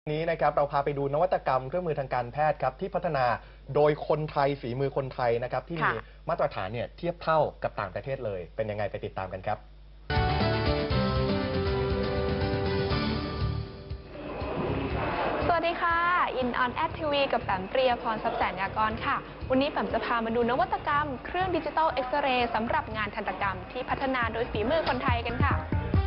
นี้นะครับเราพาไปดูนวัตกรรมเครื่องมือทางการแพทย์ครับที่พัฒนาโดยคนไทยฝีมือคนไทยนะครับที่มีมาตรฐานเนี่ยเทียบเท่ากับต่างประเทศเลยเป็นยังไงไปติดตามกันครับสวัสดีค่ะอินออนแอดทีวีกับแปมเปรียพรทรัพย์แสนยากรค่ะวันนี้แปมจะพามาดูนวัตกรรมเครื่องดิจิตอลเอ็กซเรย์สำหรับงานทันตกรรมที่พัฒนาโดยฝีมือคนไทยกันค่ะ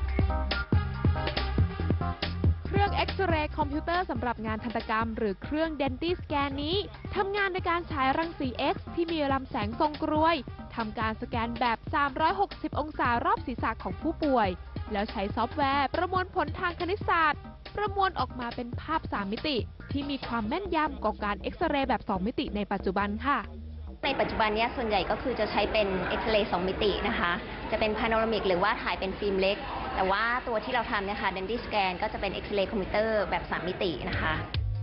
เครื่องเอ็กซเรย์คอมพิวเตอร์สำหรับงานทันตกรรมหรือเครื่อง Dentist Scan นี้ทำงานในการฉายรังสี X ที่มีลำแสงทรงกรวยทำการสแกนแบบ 360 องศารอบศีรษะของผู้ป่วยแล้วใช้ซอฟต์แวร์ประมวลผลทางคณิตศาสตร์ประมวลออกมาเป็นภาพ 3 มิติที่มีความแม่นยำกว่าการเอ็กซเรย์แบบ 2 มิติในปัจจุบันค่ะในปัจจุบันนี้ส่วนใหญ่ก็คือจะใช้เป็นเอ็กซเรย์2มิตินะคะจะเป็นพาโนรามิกหรือว่าถ่ายเป็นฟิล์มเล็กแต่ว่าตัวที่เราทำเนี่ยค่ะ Dentist Scan ก็จะเป็นเอ็กซเรย์คอมพิวเตอร์แบบ3มิตินะคะ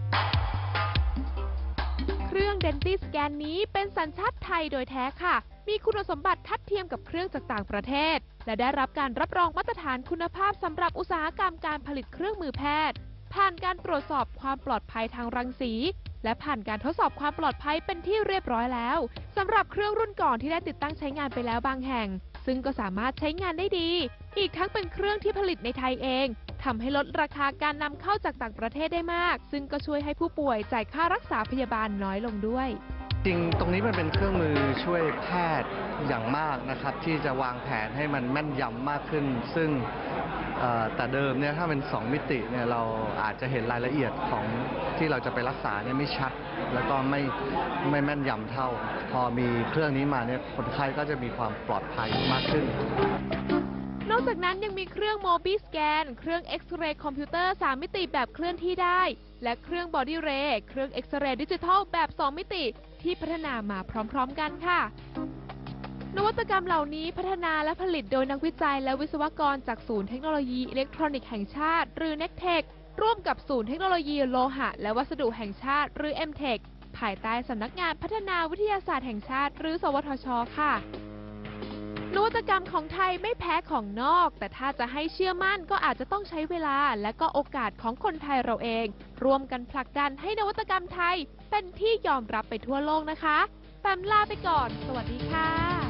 เครื่อง Dentist Scan นี้เป็นสัญชาติไทยโดยแท้ค่ะมีคุณสมบัติทัดเทียมกับเครื่องจากต่างประเทศและได้รับการรับรองมาตรฐานคุณภาพสำหรับอุตสาหกรรมการผลิตเครื่องมือแพทย์ผ่านการตรวจสอบความปลอดภัยทางรังสีและผ่านการทดสอบความปลอดภัยเป็นที่เรียบร้อยแล้วสำหรับเครื่องรุ่นก่อนที่ได้ติดตั้งใช้งานไปแล้วบางแห่งซึ่งก็สามารถใช้งานได้ดีอีกทั้งเป็นเครื่องที่ผลิตในไทยเองทำให้ลดราคาการนำเข้าจากต่างประเทศได้มากซึ่งก็ช่วยให้ผู้ป่วยจ่ายค่ารักษาพยาบาลน้อยลงด้วยจริงตรงนี้มันเป็นเครื่องมือช่วยแพทย์อย่างมากนะครับที่จะวางแผนให้มันแม่นยำมากขึ้นซึ่งแต่เดิมเนี่ยถ้าเป็น2มิติเนี่ยเราอาจจะเห็นรายละเอียดของที่เราจะไปรักษาเนี่ยไม่ชัดแล้วก็ไม่แม่นยำเท่าพอมีเครื่องนี้มาเนี่ยคนไข้ก็จะมีความปลอดภัยมากขึ้นนอกจากนั้นยังมีเครื่อง Mobi Scan เครื่องเอ็กซเรย์คอมพิวเตอร์3มิติแบบเคลื่อนที่ได้และเครื่อง Body Ray เครื่องเอ็กซเรย์ดิจิทัลแบบ2มิติที่พัฒนามาพร้อมๆกันค่ะนวัตกรรมเหล่านี้พัฒนาและผลิตโดยนักวิจัยและวิศวกรจากศูนย์เทคโนโลยีอิเล็กทรอนิกส์แห่งชาติหรือ NECTEC ร่วมกับศูนย์เทคโนโลยีโลหะและวัสดุแห่งชาติหรือ MTech ภายใต้สำนักงานพัฒนาวิทยาศาสตร์แห่งชาติหรือสวทช.ค่ะนวัตกรรมของไทยไม่แพ้ของนอกแต่ถ้าจะให้เชื่อมั่นก็อาจจะต้องใช้เวลาและก็โอกาสของคนไทยเราเองร่วมกันผลักดันให้นวัตกรรมไทยเป็นที่ยอมรับไปทั่วโลกนะคะแปมลาไปก่อนสวัสดีค่ะ